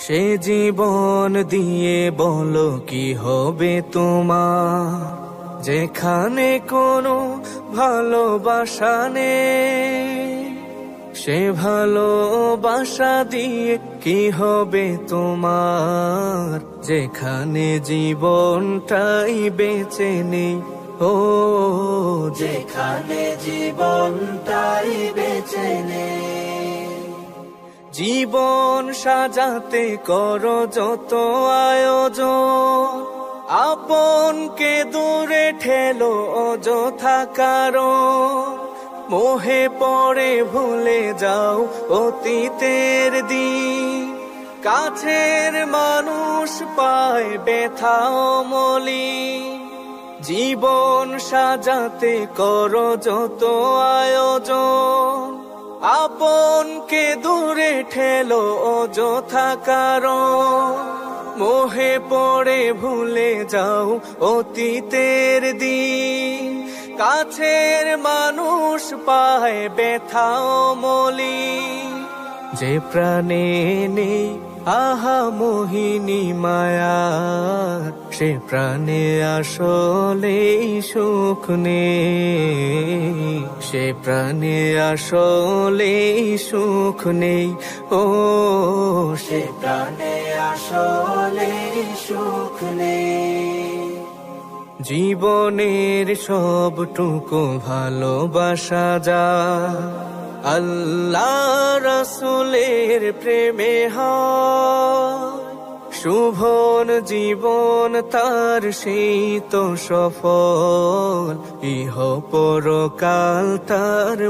সে জীবন দিয়ে বলো কি হবে তোমার, যেখানে কোনো ভালোবাসা নেই। সে ভালোবাসা দিয়ে কি হবে তোমার, যেখানে জীবনটাই বেঁচে নেই। ও যেখানে জীবনটাই বেঁচে নেই। জীবন সাজাতে করো যত আয়োজন, আপনকে দূরে ঠেলো অযথা কারণ। মোহে পড়ে ভুলে যাও অতীতের দিন, কাছের মানুষ পায় ব্যথা মলিন। জীবন সাজাতে করো যত আয়োজন, আপনকে দূরে ঠেলো অযথা কারণ। মোহে পড়ে ভুলে যাও অতীতের দিন, কাছের মানুষ পায় ব্যথা মলিন। যে প্রাণে নেই আহা মোহিনী মায়া, সে প্রাণে আসলে সুখ নেই। সে প্রাণে আসলে সুখ নেই। ও সে প্রাণে আসলে সুখ নেই। জীবনের সবটুকু ভালোবাসা যায় আল্লাহ রাসূলের প্রেমে হয়। শুভন জীবন তার সেই তো সফল, ইহ পরকাল তার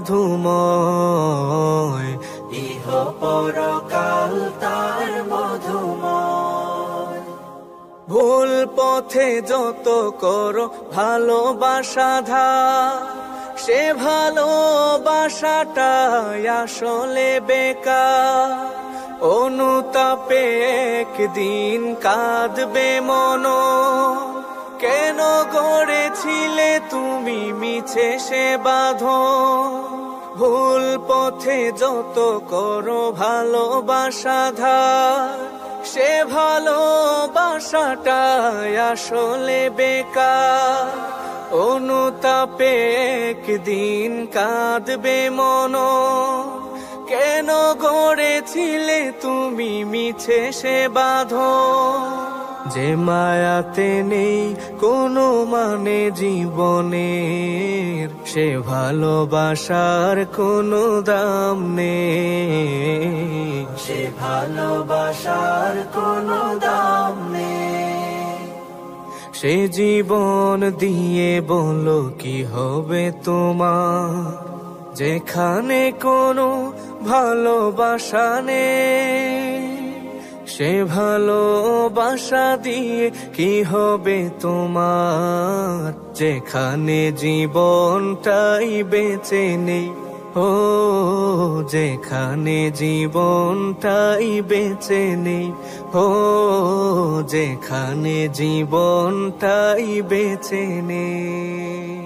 মধুময়। ইহ পরকাল তার মধুময়। ভুল পথে যত করো ভালোবাসা ধার, সে ভালোবাসাটাই আসলে বেকার। অনুতাপে একদিন কাঁদবে মন, কেন গড়েছিলে তুমি মিছে সে বাঁধন। ভুল পথে যত করো ভালোবাসা ধার, সে ভালোবাসাটাই আসলে বেকার। অনুতাপে একদিন কাঁদবে মন, কেন গড়েছিলে তুমি মিছে সে বাঁধন। যে মায়াতে নেই কোনো মানে জীবনের, সে ভালোবাসার কোনো দাম নেই। সে ভালোবাসার কোনো দাম নেই। সে জীবন দিয়ে বলো কি হবে তোমার, যেখানে কোনো ভালোবাসা নেই। সে ভালোবাসা দিয়ে কি হবে তোমার, যেখানে জীবনটাই বেঁচে নেই। ও যেখানে জীবনটাই বেঁচে নেই। ও যেখানে জীবনটাই বেঁচে নেই।